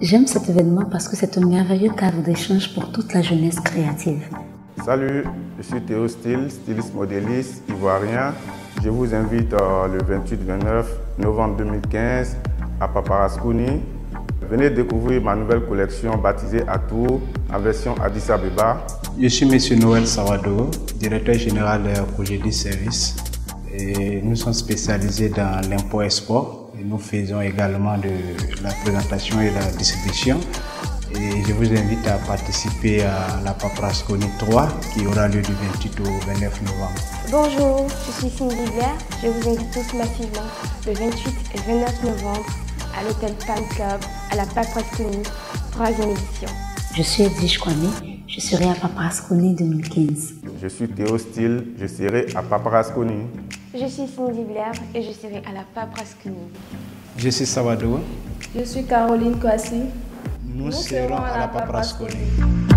J'aime cet événement parce que c'est un merveilleux cadre d'échange pour toute la jeunesse créative. Salut, je suis Théo Style, styliste modéliste ivoirien. Je vous invite le 28-29 novembre 2015 à Paparasconi. Venez découvrir ma nouvelle collection baptisée Atour en version Addis Abeba. Je suis M. Noël Sawado, directeur général de Cogedi Service. Et nous sommes spécialisés dans l'import-export. Nous faisons également de la présentation et la distribution. Et je vous invite à participer à la Paparasconi 3 qui aura lieu du 28 au 29 novembre. Bonjour, je suis Cindy Blair. Je vous invite tous massivement le 28 et 29 novembre à l'hôtel Pan Club à la Paparasconi 3e édition. Je suis Edwige Kwame, je serai à Paparasconi 2015. Je suis Théo Style, je serai à Paparasconi. Je suis Cindy Blair et je serai à la Paparasconi. Je suis Sawado. Je suis Caroline Kwasi. Nous serons à la Paparasconi.